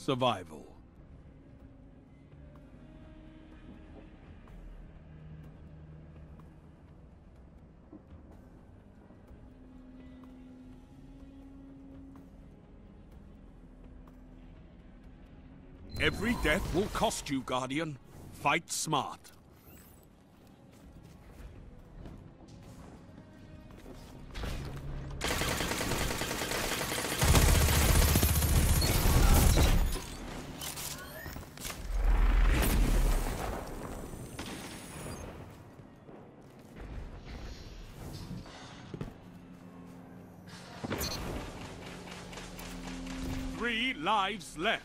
survival. Every death will cost you, Guardian. Fight smart. Three lives left.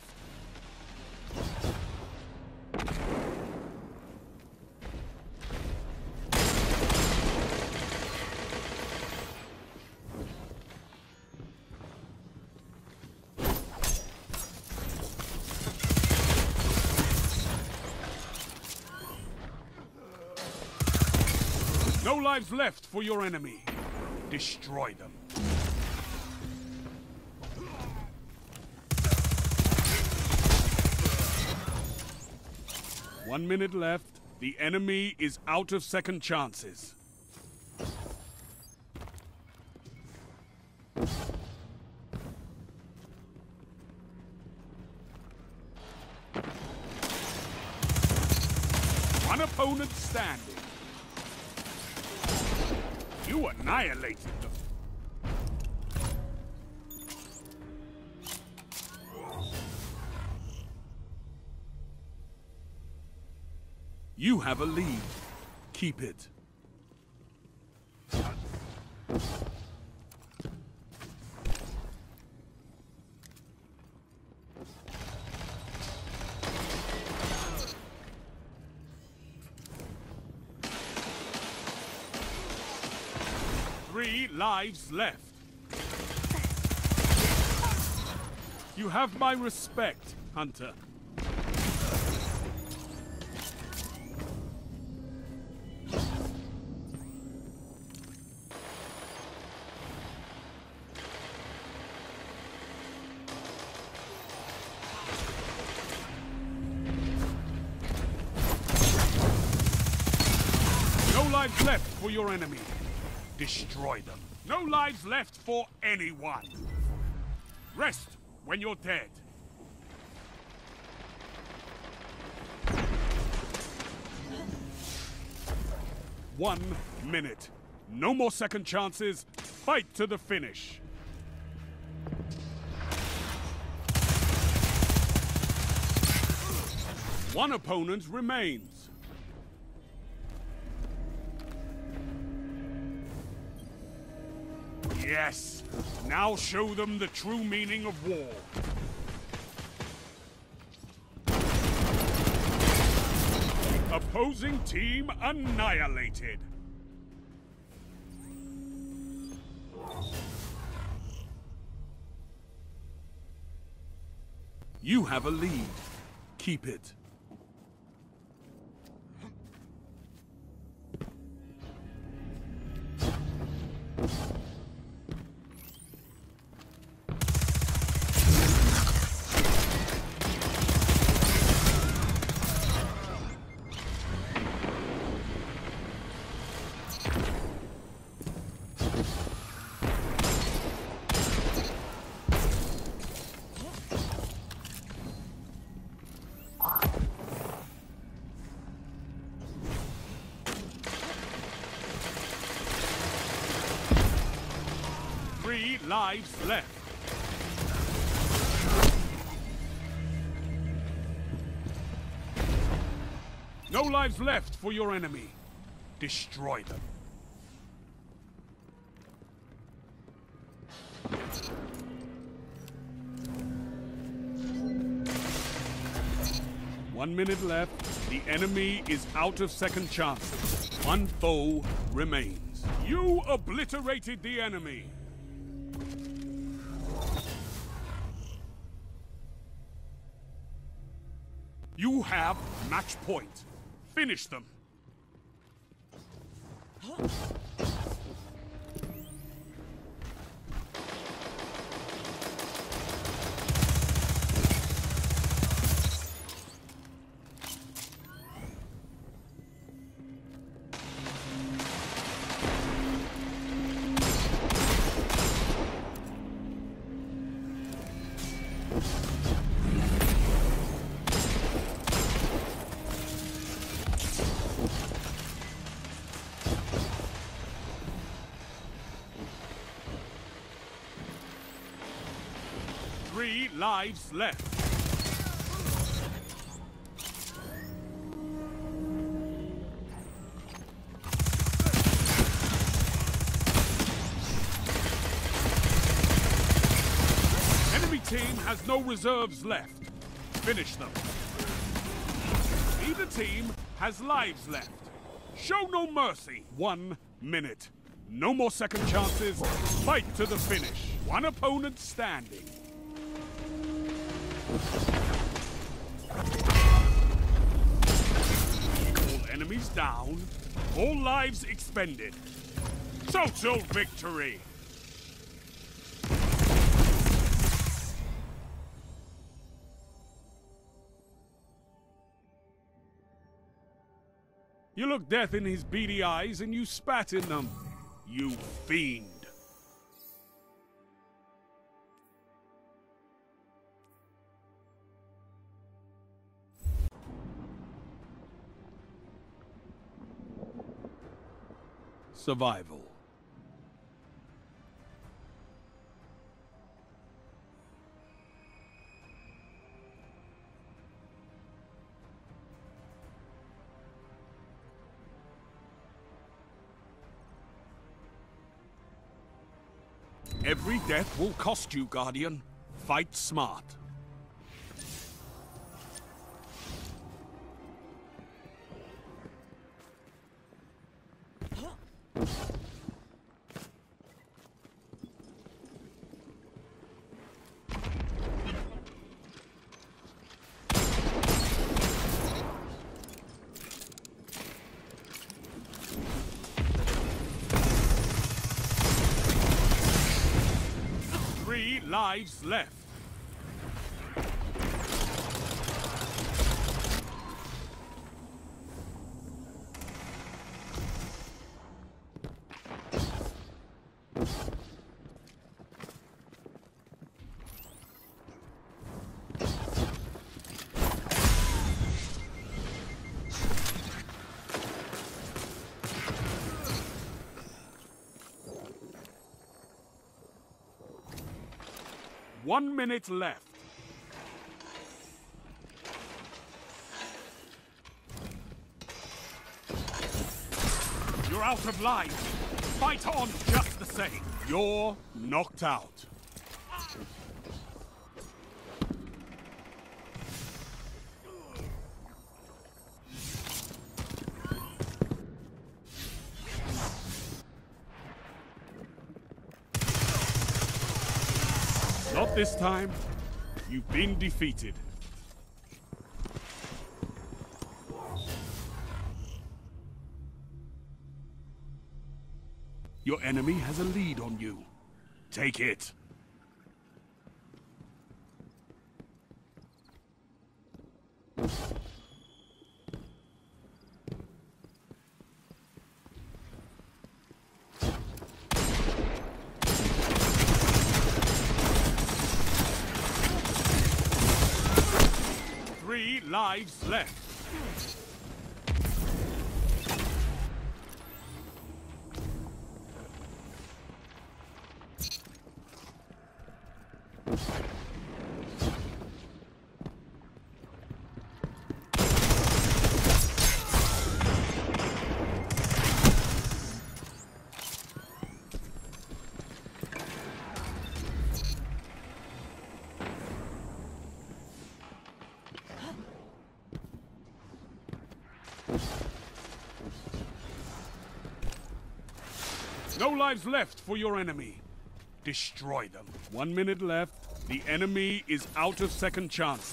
No lives left for your enemy. Destroy them. One minute left. The enemy is out of second chances. One opponent standing. You annihilated them. You have a lead. Keep it. Three lives left. You have my respect, Hunter. No lives left for your enemy. Destroy them. No lives left for anyone. Rest when you're dead. One minute. No more second chances. Fight to the finish. One opponent remains. Yes. Now show them the true meaning of war. Opposing team annihilated. You have a lead. Keep it. Three lives left. No lives left for your enemy. Destroy them. One minute left. The enemy is out of second chances. One foe remains. You obliterated the enemy. You have match point. Finish them. lives left. Enemy team has no reserves left. Finish them. Either team has lives left. Show no mercy. 1 minute. No more second chances. Fight to the finish. One opponent standing. All enemies down. All lives expended. Total victory. You looked death in his beady eyes and you spat in them. You fiend. Survival. Every death will cost you, Guardian. Fight smart. Lives left. One minute left. You're out of life. Fight on just the same. You're knocked out. Not this time. You've been defeated. Your enemy has a lead on you. Take it. Three lives left. No lives left for your enemy. Destroy them. 1 minute left. The enemy is out of second chances.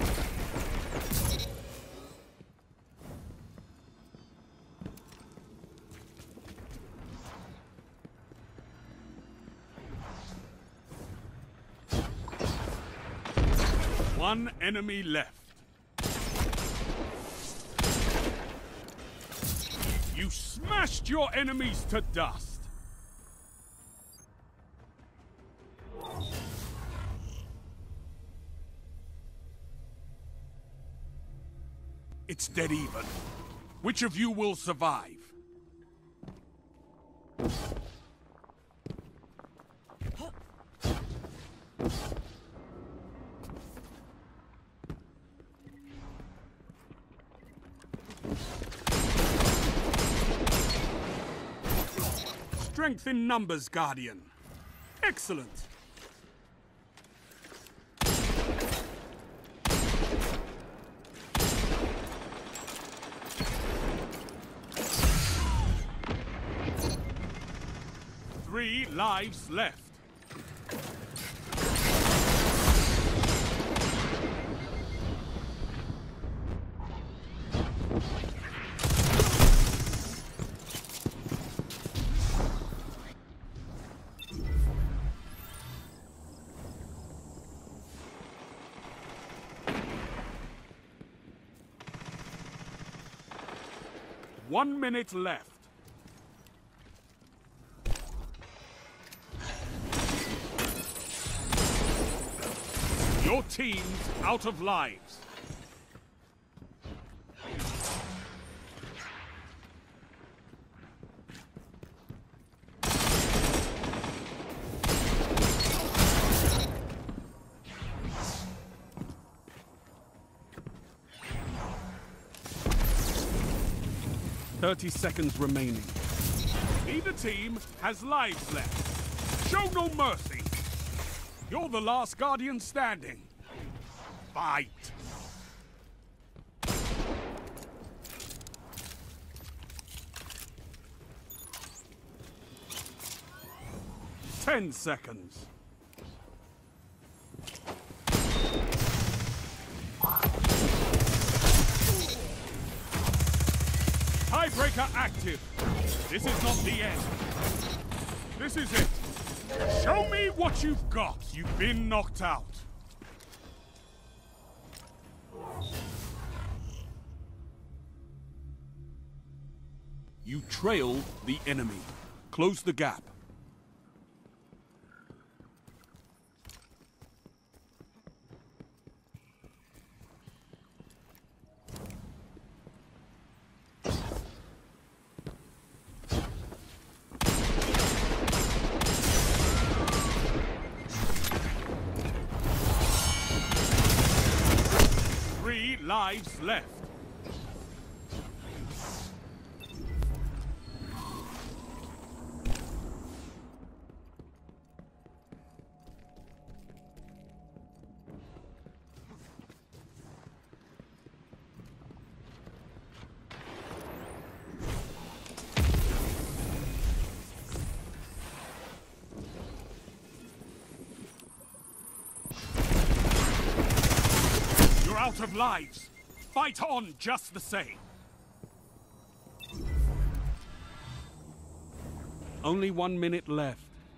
One enemy left. You smashed your enemies to dust. It's dead even. Which of you will survive? Strength in numbers, Guardian. Excellent. Three lives left. One minute left. Your team's out of lives. "30 seconds remaining. Neither team has lives left. Show no mercy. You're the last Guardian standing. Fight! "10 seconds. Tiebreaker active. This is not the end. This is it. Show me what you've got. You've been knocked out. You trail the enemy. Close the gap. Lives left. You're out of lives. Fight on just the same. Only 1 minute left.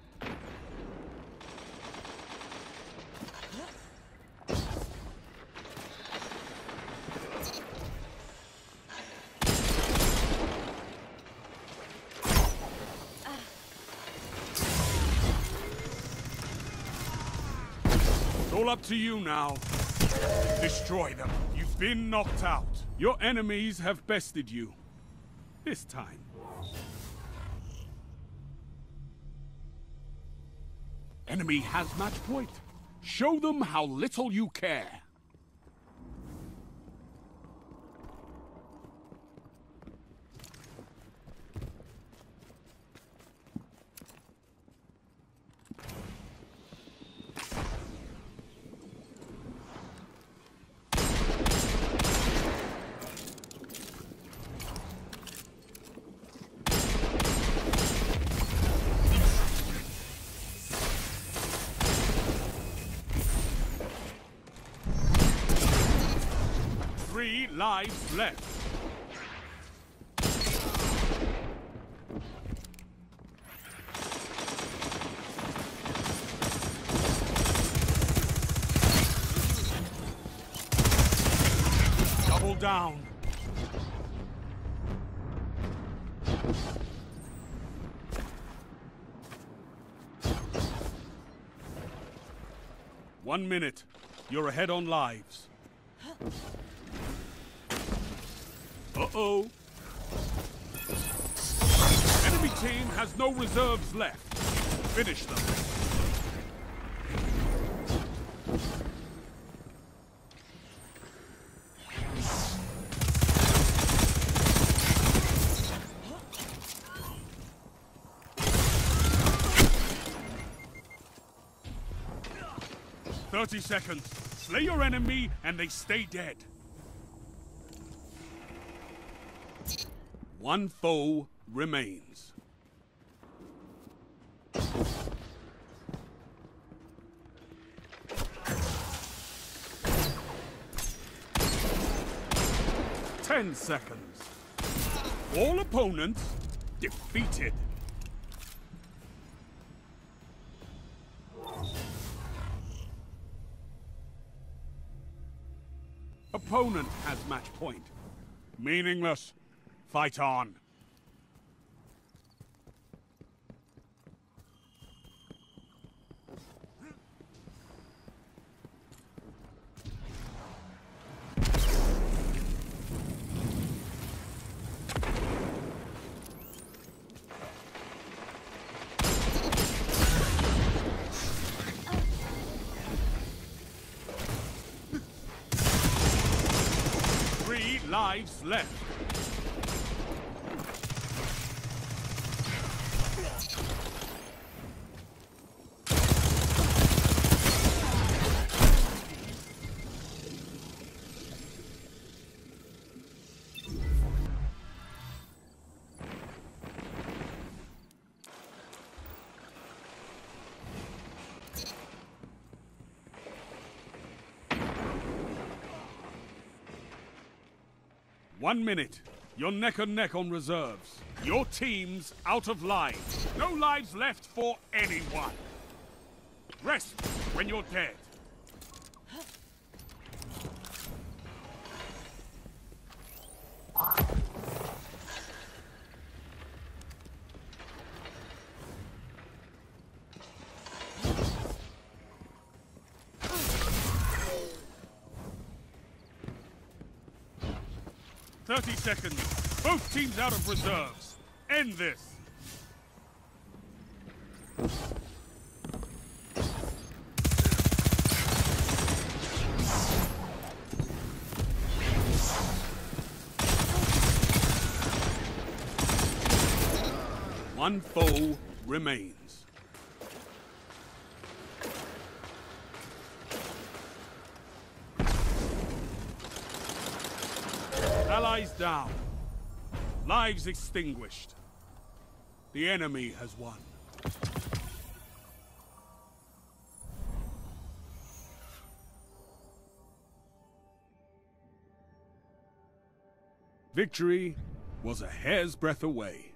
It's all up to you now. Destroy them. You've been knocked out. Your enemies have bested you. This time. Enemy has match point. Show them how little you care. Three lives left. Double down. One minute. You're ahead on lives. Uh-oh. Enemy team has no reserves left. Finish them. 30 seconds. Slay your enemy and they stay dead. One foe remains. Ten seconds. All opponents defeated. Opponent has match point. Meaningless. Fight on. Three lives left. One minute. You're neck and neck on reserves. Your team's out of lives. No lives left for anyone. Rest when you're dead. "30 seconds. Both teams out of reserves. End this." One foe remains. Allies down. Lives extinguished. The enemy has won. Victory was a hair's breadth away.